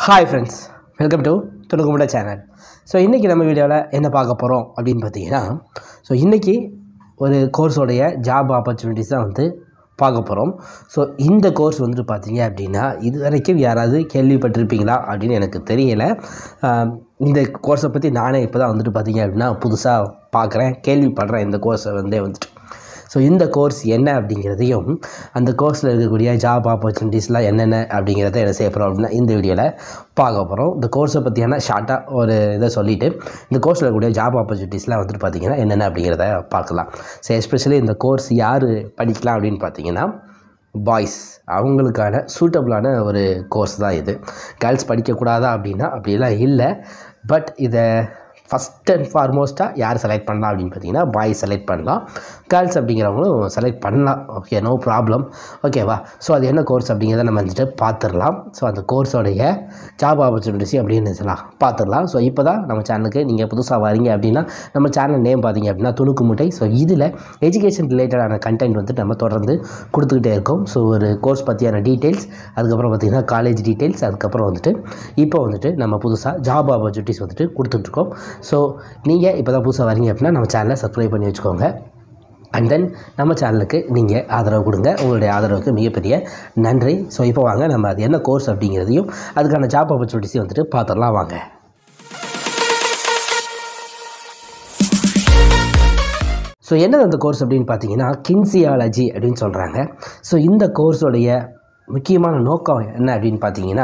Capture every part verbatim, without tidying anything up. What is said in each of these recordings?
Hi friends, welcome to Tunukumda channel. So இன்னைக்கு நம்ம வீடியோல என்ன பார்க்க போறோம் அப்படினு பாத்தீங்கன்னா சோ இன்னைக்கு ஒரு கோர்ஸ் உடைய ஜாப் ஆப்பர்சூனிட்டிஸ் தான் வந்து பார்க்க போறோம். சோ இந்த கோர்ஸ் வந்து பாத்தீங்க அப்படினா இதுவரைக்கும் யாராவது கேள்விப்பட்டிருப்பீங்களா அப்படினு எனக்கு தெரியல. இந்த கோர்ஸை பத்தி நானே இப்போதான் வந்துட்டு பாத்தீங்க அப்படினா புதுசா பார்க்கறேன், கேள்விப்படுறேன் இந்த கோர்ஸை வந்து வந்துட்டு. ஸோ இந்த கோர்ஸ் என்ன அப்படிங்கிறதையும் அந்த கோர்ஸில் இருக்கக்கூடிய ஜாப் ஆப்பர்ச்சுனிட்டிஸ்லாம் என்னென்ன அப்படிங்கிறத என்ன செய்ய போகிறோம் அப்படின்னா இந்த வீடியோவில் பார்க்க போகிறோம். இந்த கோர்ஸை பற்றியான ஷார்ட்டாக ஒரு இதை சொல்லிவிட்டு இந்த கோர்ஸில் இருக்கக்கூடிய ஜாப் ஆப்பர்ச்சுனிட்டிஸ்லாம் வந்துட்டு பார்த்திங்கன்னா என்னென்ன அப்படிங்கிறத பார்க்கலாம். ஸோ எஸ்பெஷலி இந்த கோர்ஸ் யார் படிக்கலாம் அப்படின்னு பார்த்தீங்கன்னா பாய்ஸ், அவங்களுக்கான சூட்டபுளான ஒரு கோர்ஸ் தான் இது. கேர்ள்ஸ் படிக்கக்கூடாதா அப்படின்னா அப்படிலாம் இல்லை. பட் இதை ஃபஸ்ட் அண்ட் ஃபார்மோஸ்ட்டாக யார் செலக்ட் பண்ணலாம் அப்படின்னு பார்த்தீங்கன்னா பாய்ஸ் செலக்ட் பண்ணலாம், கேர்ள்ஸ் அப்படிங்கிறவங்களும் செலக்ட் பண்ணலாம். Okay, no problem. ஓகேவா? ஸோ அது என்ன கோர்ஸ் அப்படிங்கிறத நம்ம வந்துட்டு பார்த்துடலாம். ஸோ அந்த கோர்ஸோடைய ஜாப் ஆப்பர்ச்சுனிட்டிஸ் அப்படின்னு சொல்லலாம் பார்த்துடலாம். ஸோ இப்போ தான் நம்ம சேனலுக்கு நீங்கள் புதுசாக வரீங்க அப்படின்னா நம்ம சேனல் நேம் பார்த்தீங்க அப்படின்னா துணுக்கு முட்டை. ஸோ இதில் எஜுகேஷன் ரிலேட்டடான கண்டென்ட் வந்துட்டு நம்ம தொடர்ந்து கொடுத்துக்கிட்டே இருக்கோம். ஸோ ஒரு கோர்ஸ் பற்றியான டீட்டெயில்ஸ், அதுக்கப்புறம் பார்த்திங்கன்னா காலேஜ் டீட்டெயில்ஸ், அதுக்கப்புறம் வந்துட்டு இப்போ வந்துட்டு நம்ம புதுசாக ஜாப் ஆப்பர்ச்சுனிட்டிஸ் வந்துட்டு கொடுத்துட்ருக்கோம். ஸோ நீங்கள் இப்போ தான் புதுசாக வரீங்க அப்படின்னா நம்ம சேனலை சப்ஸ்கிரைப் பண்ணி வச்சுக்கோங்க. அண்ட் தென் நம்ம சேனலுக்கு நீங்கள் ஆதரவு கொடுங்க. உங்களுடைய ஆதரவுக்கு மிகப்பெரிய நன்றி. ஸோ இப்போ வாங்க நம்ம அது என்ன கோர்ஸ் அப்படிங்கிறதையும் அதுக்கான ஜாப் ஆப்பர்ச்சுனிட்டிஸையும் வந்துட்டு பார்த்துடலாம் வாங்க. ஸோ என்னது அந்த கோர்ஸ் அப்படின்னு பார்த்தீங்கன்னா கின்சியாலஜி அப்படின்னு சொல்கிறாங்க. ஸோ இந்த கோர்ஸோடைய முக்கியமான நோக்கம் என்ன அப்படின்னு பார்த்தீங்கன்னா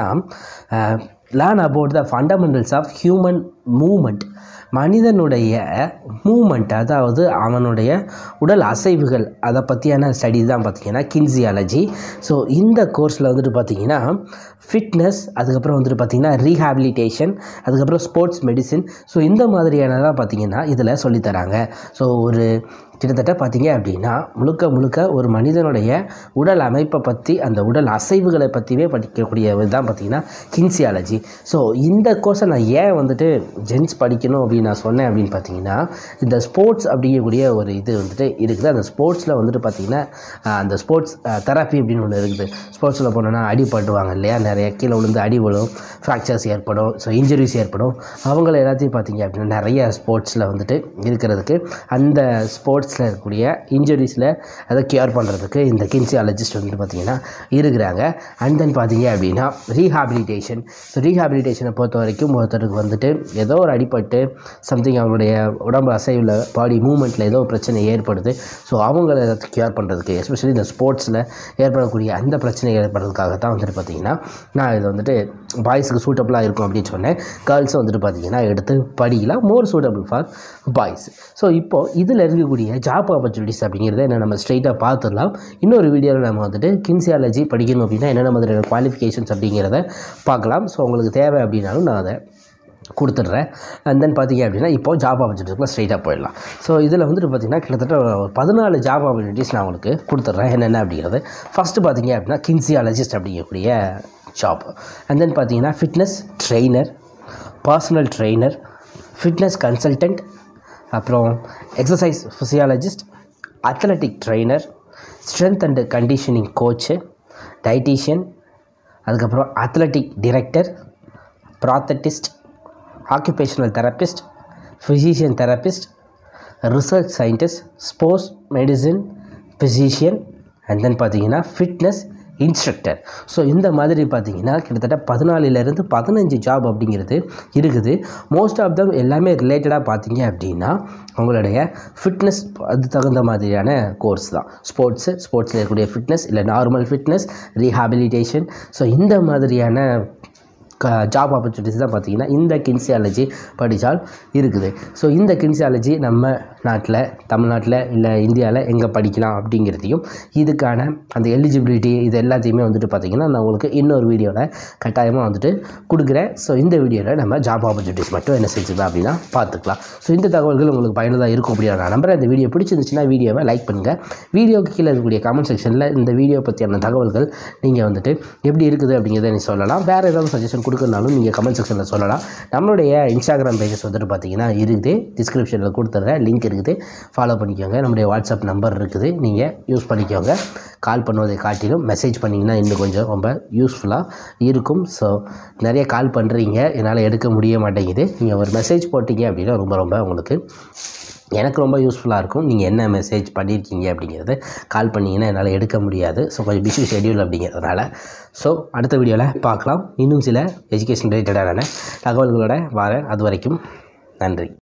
learn about the fundamentals of human movement. மனிதனுடைய மூமெண்ட், அதாவது அவனுடைய உடல் அசைவுகள், அதை பற்றியான ஸ்டடிஸ் தான் பார்த்திங்கன்னா கின்சியாலஜி. ஸோ இந்த கோர்ஸில் வந்துட்டு பார்த்திங்கன்னா ஃபிட்னஸ், அதுக்கப்புறம் வந்துட்டு பார்த்திங்கன்னா ரீஹாபிலிட்டேஷன், அதுக்கப்புறம் ஸ்போர்ட்ஸ் மெடிசின், ஸோ இந்த மாதிரியானதான் பார்த்திங்கன்னா இதில் சொல்லித்தராங்க. ஸோ ஒரு கிட்டத்தட்ட பார்த்திங்க அப்படின்னா முழுக்க முழுக்க ஒரு மனிதனுடைய உடல் அமைப்பை பற்றி, அந்த உடல் அசைவுகளை பற்றியே படிக்கக்கூடிய இதுதான் பார்த்திங்கன்னா கின்சியாலஜி. ஸோ இந்த கோர்ஸை நான் ஏன் வந்துட்டு ஜென்ஸ் படிக்கணும் அப்படின்னு நான் சொன்னேன் அப்படின்னு பார்த்தீங்கன்னா இந்த ஸ்போர்ட்ஸ் அப்படிங்கக்கூடிய ஒரு இது வந்துட்டு இருக்குது. அந்த ஸ்போர்ட்ஸில் வந்துட்டு பார்த்திங்கன்னா அந்த ஸ்போர்ட்ஸ் தெரப்பி அப்படின்னு ஒன்று இருக்குது. ஸ்போர்ட்ஸில் போனோன்னா அடிபட்டுவாங்க இல்லையா, நிறைய கீழே விழுந்து அடி விழும், ஃப்ராக்சர்ஸ் ஏற்படும், ஸோ இன்ஜுரிஸ் ஏற்படும். அவங்கள எல்லாத்தையும் பார்த்திங்க அப்படின்னா நிறைய ஸ்போர்ட்ஸில் வந்துட்டு இருக்கிறதுக்கு, அந்த ஸ்போர்ட்ஸில் இருக்கக்கூடிய இன்ஜுரிஸில் அதை கியூர் பண்ணுறதுக்கு இந்த கின்சியாலஜிஸ்ட் வந்துட்டு பார்த்திங்கன்னா இருக்கிறாங்க. அண்ட் தென் பார்த்திங்க அப்படின்னா ரீஹாபிலிட்டேஷன். ஸோ ரீஹாபிலிட்டேஷனை பொறுத்த வரைக்கும் ஒருத்தருக்கு வந்துட்டு ஏதோ ஒரு அடிபட்டு சம்திங் அவங்களுடைய உடம்பு அசைவில், பாடி மூமெண்ட்டில் ஏதோ பிரச்சனை ஏற்படுது. ஸோ அவங்கள கியூர் பண்ணுறதுக்கு, எஸ்பெஷலி இந்த ஸ்போர்ட்ஸில் ஏற்படக்கூடிய அந்த பிரச்சனை ஏற்படுறதுக்காக தான் வந்துட்டு பார்த்திங்கன்னா நான் இது வந்துட்டு பாய்ஸுக்கு சூட்டபுளாக இருக்கும் அப்படின்னு சொன்னேன். கேர்ள்ஸும் வந்துட்டு பார்த்திங்கன்னா எடுத்து படிக்கலாம், more suitable for boys. So இப்போது இதில் இருக்கக்கூடிய ஜாப் ஆப்பர்ச்சுனிட்டிஸ் அப்படிங்கிறத என்ன நம்ம ஸ்ட்ரெயிட்டாக பார்த்துடலாம். இன்னொரு வீடியோவில் நம்ம வந்துட்டு கின்சியாலஜி படிக்கணும் அப்படின்னா என்னென்ன மாதிரியான குவாலிஃபிகேஷன்ஸ் அப்படிங்கிறத பார்க்கலாம். ஸோ உங்களுக்கு தேவை அப்படின்னாலும் நான் அதை கொடுத்துட்றேன். அண்ட் தென் பார்த்திங்க அப்படின்னா இப்போது ஜாப் ஆப்பர்ச்சுனிட்டிஸ்லாம் ஸ்ட்ரெயிட்டாக போயிடலாம். ஸோ இதில் வந்துட்டு பார்த்திங்கன்னா கிட்டத்தட்ட ஒரு பதினாலு ஜாப் ஆப்பர்ச்சுனிட்டிஸ் நான் உங்களுக்கு கொடுத்துட்றேன் என்னென்ன அப்படிங்கிறது. ஃபஸ்ட்டு பார்த்திங்க அப்படின்னா கின்சியாலஜிஸ்ட் அப்படிங்கக்கூடிய ஜாப். அண்ட் தென் பார்த்திங்கன்னா fitness trainer, personal trainer, fitness consultant, அப்புறம் exercise physiologist, athletic trainer, strength and conditioning coach, dietitian, அதுக்கப்புறம் athletic director, prosthetist, occupational therapist, physician therapist, research scientist, sports medicine physician, and then பார்த்திங்கன்னா fitness instructor. So இந்த மாதிரி பார்த்திங்கன்னா கிட்டத்தட்ட பதினாலிலேருந்து பதினஞ்சு job அப்படிங்கிறது இருக்குது. மோஸ்ட் ஆஃப் தம் எல்லாமே ரிலேட்டடாக பார்த்திங்க அப்படின்னா உங்களுடைய ஃபிட்னஸ் அது தகுந்த மாதிரியான கோர்ஸ் தான். ஸ்போர்ட்ஸு, ஸ்போர்ட்ஸில் இருக்கக்கூடிய ஃபிட்னஸ், இல்லை நார்மல் ஃபிட்னஸ், ரீஹாபிலிட்டேஷன், ஸோ இந்த மாதிரியான ஜாப் ஆப்பர்ச்சுனிட்டிஸ் தான் பார்த்திங்கன்னா இந்த கின்சியாலஜி படித்தால் இருக்குது. ஸோ இந்த கின்சியாலஜி நம்ம நாட்டில், தமிழ்நாட்டில் இல்லை இந்தியாவில் எங்கே படிக்கலாம் அப்படிங்கிறதையும், இதுக்கான அந்த எலிஜிபிலிட்டி, இது எல்லாத்தையுமே வந்துட்டு பார்த்திங்கன்னா நான் உங்களுக்கு இன்னொரு வீடியோவில் கட்டாயமாக வந்துட்டு கொடுக்குறேன். ஸோ இந்த வீடியோவில் நம்ம ஜாப் ஆப்பர்ச்சுனிட்டிஸ் மட்டும் என்ன செஞ்சுக்கலாம் அப்படின்னா பார்த்துக்கலாம். ஸோ இந்த தகவல்கள் உங்களுக்கு பயனுள்ளதாக இருக்கும் அப்படின்னு நான் நம்புகிறேன். இந்த வீடியோ பிடிச்சிருந்துச்சுன்னா வீடியோவை லைக் பண்ணுங்கள். வீடியோக்கு கீழே இருக்கக்கூடிய கமெண்ட் செக்ஷனில் இந்த வீடியோ பற்றியான தகவல்கள் நீங்கள் வந்துட்டு எப்படி இருக்குது அப்படிங்கிறத நீ சொல்லலாம். வேறு ஏதாவது சஜஷன் கொடுக்கறனாலும் நீங்கள் கமெண்ட் செக்ஷனில் சொல்லலாம். நம்மளுடைய இன்ஸ்டாகிராம் பேஜஸ் வந்துட்டு பார்த்தீங்கன்னா இருக்குது, டிஸ்கிரிப்ஷனில் கொடுத்துட்றேன், லிங்க் இருக்குது, ஃபாலோ பண்ணிக்கோங்க. நம்முடைய வாட்ஸ்அப் நம்பர் இருக்குது, நீங்கள் யூஸ் பண்ணிக்கோங்க. கால் பண்ணுவதை காட்டிலும் மெசேஜ் பண்ணிங்கன்னா இன்னும் கொஞ்சம் ரொம்ப யூஸ்ஃபுல்லாக இருக்கும். ஸோ நிறைய கால் பண்ணுறீங்க, என்னால் எடுக்க முடிய மாட்டேங்குது. நீங்கள் ஒரு மெசேஜ் போட்டிங்க அப்படின்னா ரொம்ப ரொம்ப உங்களுக்கு எனக்கு ரொம்ப யூஸ்ஃபுல்லாக இருக்கும். நீங்கள் என்ன மெசேஜ் பண்ணியிருக்கீங்க அப்படிங்கிறது கால் பண்ணிங்கன்னா என்னால் எடுக்க முடியாது. ஸோ கொஞ்சம் பிஸி ஷெட்யூல் அப்படிங்கிறதுனால. ஸோ அடுத்த வீடியோவில் பார்க்கலாம். இன்னும் சில எஜுகேஷன் ரிலேட்டடான தகவல்களோட வரேன். அது வரைக்கும் நன்றி.